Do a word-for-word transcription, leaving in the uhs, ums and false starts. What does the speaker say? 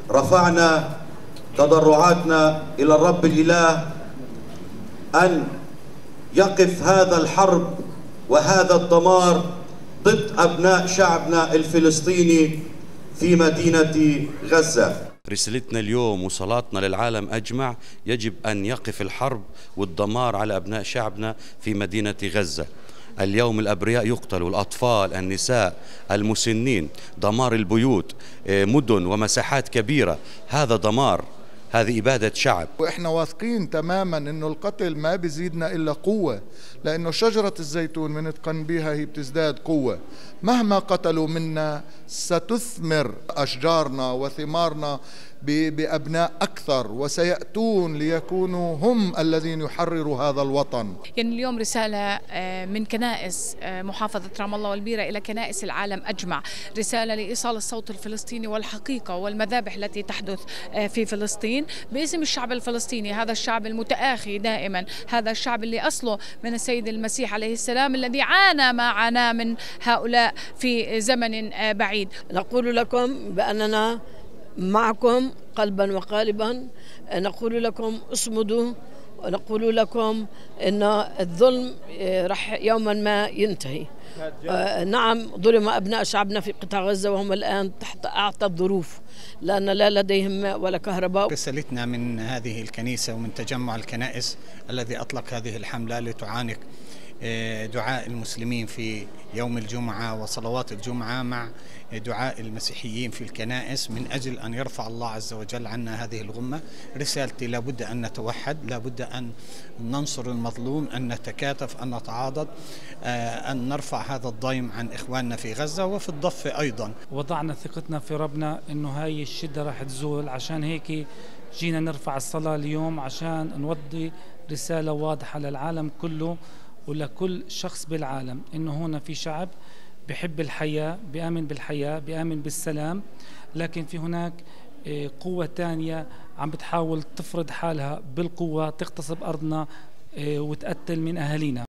رفعنا تضرعاتنا إلى الرب الإله أن يقف هذا الحرب وهذا الدمار ضد أبناء شعبنا الفلسطيني في مدينة غزة. رسالتنا اليوم وصلاتنا للعالم أجمع، يجب أن يقف الحرب والدمار على أبناء شعبنا في مدينة غزة. اليوم الأبرياء يقتلوا، الأطفال، النساء، المسنين، دمار البيوت، مدن ومساحات كبيرة. هذا دمار، هذه إبادة شعب. وإحنا واثقين تماما إنه القتل ما بيزيدنا إلا قوة، لأنه شجرة الزيتون من اتقن بها هي بتزداد قوة. مهما قتلوا منا ستثمر أشجارنا وثمارنا بأبناء أكثر، وسيأتون ليكونوا هم الذين يحرروا هذا الوطن. يعني اليوم رسالة من كنائس محافظة رام الله والبيرة إلى كنائس العالم أجمع، رسالة لإيصال الصوت الفلسطيني والحقيقة والمذابح التي تحدث في فلسطين باسم الشعب الفلسطيني، هذا الشعب المتآخي دائما، هذا الشعب اللي أصله من السيد المسيح عليه السلام، الذي عانى ما عاناه من هؤلاء في زمن بعيد. نقول لكم بأننا معكم قلبا وقالبا، نقول لكم اصمدوا، ونقول لكم أن الظلم رح يوما ما ينتهي. نعم، ظلم أبناء شعبنا في قطاع غزة وهم الآن تحت أعتى الظروف، لأن لا لديهم ماء ولا كهرباء. رسالتنا من هذه الكنيسة ومن تجمع الكنائس الذي أطلق هذه الحملة لتعانق دعاء المسلمين في يوم الجمعة وصلوات الجمعة مع دعاء المسيحيين في الكنائس، من أجل أن يرفع الله عز وجل عنا هذه الغمة. رسالتي: لابد أن نتوحد، لابد أن ننصر المظلوم، أن نتكاتف، أن نتعاضد، أن نرفع هذا الضيم عن إخواننا في غزة وفي الضفة أيضا. وضعنا ثقتنا في ربنا إنه هاي الشدة راح تزول، عشان هيك جينا نرفع الصلاة اليوم عشان نودي رسالة واضحة للعالم كله ولكل شخص بالعالم، إنه هنا في شعب بحب الحياة، بيآمن بالحياة، بيآمن بالسلام، لكن في هناك قوة تانية عم بتحاول تفرض حالها بالقوة، تغتصب أرضنا وتقتل من أهالينا.